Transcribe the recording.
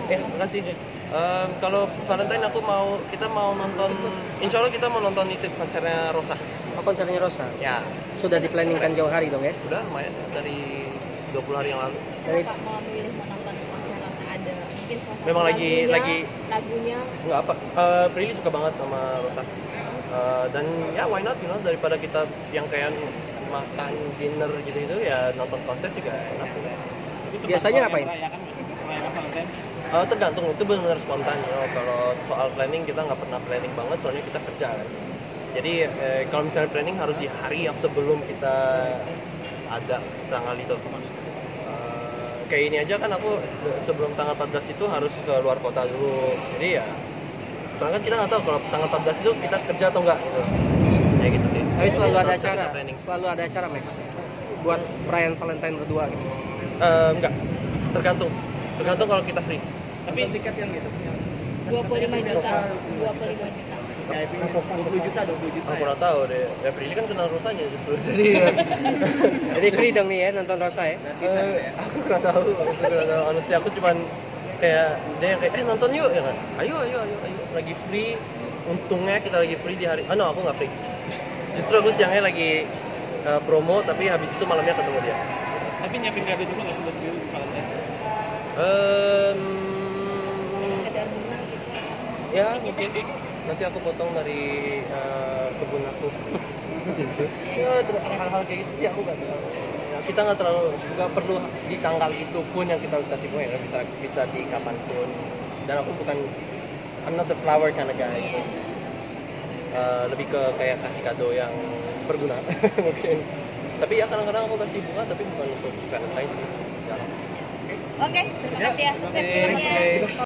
Makasih. Kalau Valentine kita mau nonton, insya Allah kita mau nonton itu konsernya Rosa. Oh, konsernya Rosa. Ya. Sudah diplanningkan jauh hari dong ya? Udah lumayan dari 20 hari yang lalu. Dari Bapak mau milih mau nonton konser Rosa ada mungkin salah satu Memang lagunya nggak apa. Prilly suka banget sama Rosa. Dan ya why not, daripada kita yang kayak makan dinner gitu ya nonton konser juga enak. biasanya ngapain? Tergantung, itu benar-benar spontan. Kalau soal planning kita nggak pernah planning banget, soalnya kita kerja kan. Jadi kalau misalnya planning harus di hari yang sebelum kita ada tanggal itu. Kayak ini aja kan aku sebelum tanggal 14 itu harus ke luar kota dulu. Jadi ya soalnya kan kita nggak tahu kalau tanggal 14 itu kita kerja atau enggak gitu. Kayak gitu sih. Tapi selalu ada Kita acara. planning. Selalu ada acara Max. Buat perayaan Valentine berdua gitu. Enggak. Tergantung kalau kita free. Tapi tiket yang gitu. 25 juta 25 juta VIP 20 juta. Aku kurang tahu deh. Ya Prilly kan kenal Rosanya justru. Jadi Jadi free dong nih ya nonton Rosa ya. aku kurang tahu. Honestly aku cuman kayak dia yang kayak nonton yuk ya kan. Ayo. Lagi free. Untungnya kita lagi free di hari. No, aku nggak free. Justru aku siangnya lagi promo tapi habis itu malamnya ketemu dia. Tapi nyiapin kado dulu nggak sih buat Valentine? sekedar bunga gitu Ya mungkin nanti aku potong dari kebun aku. Ya hal-hal kayak gitu sih aku nggak terlalu. Ya, kita nggak perlu di tanggal itu pun yang kita harus kasih bunga ya, bisa di kapanpun. Dan aku bukan I'm not the flower kind of guy. Lebih ke kayak kasih kado yang berguna mungkin. Tapi ya kadang-kadang aku kasih bunga tapi bukan untuk Valentine sih. Jarang. oke terima kasih ya sukses filmnya